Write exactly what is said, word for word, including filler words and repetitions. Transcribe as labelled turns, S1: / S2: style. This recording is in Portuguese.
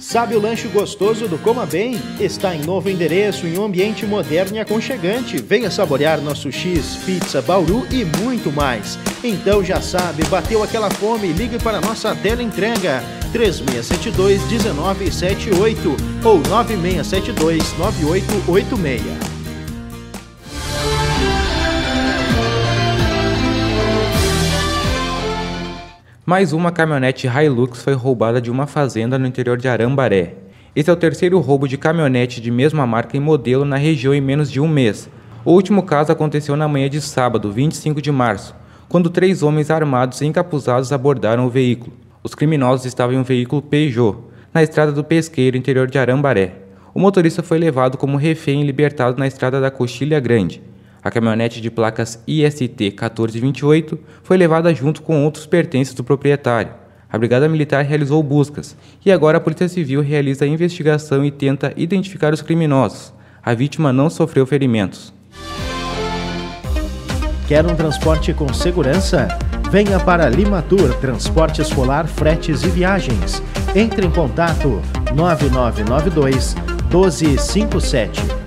S1: Sabe o lanche gostoso do Coma Bem? Está em novo endereço, em um ambiente moderno e aconchegante. Venha saborear nosso X, pizza, bauru e muito mais. Então já sabe, bateu aquela fome? Ligue para a nossa teleentrega três seis sete dois, um nove sete oito ou nove seis sete dois, nove oito oito seis.
S2: Mais uma caminhonete Hilux foi roubada de uma fazenda no interior de Arambaré. Esse é o terceiro roubo de caminhonete de mesma marca e modelo na região em menos de um mês. O último caso aconteceu na manhã de sábado, vinte e cinco de março, quando três homens armados e encapuzados abordaram o veículo. Os criminosos estavam em um veículo Peugeot, na estrada do Pesqueiro, interior de Arambaré. O motorista foi levado como refém e libertado na estrada da Coxilha Grande. A caminhonete de placas I S T quatorze vinte e oito foi levada junto com outros pertences do proprietário. A Brigada Militar realizou buscas e agora a Polícia Civil realiza a investigação e tenta identificar os criminosos. A vítima não sofreu ferimentos.
S1: Quer um transporte com segurança? Venha para Limatur, transporte escolar, fretes e viagens. Entre em contato nove nove nove dois, um dois cinco sete.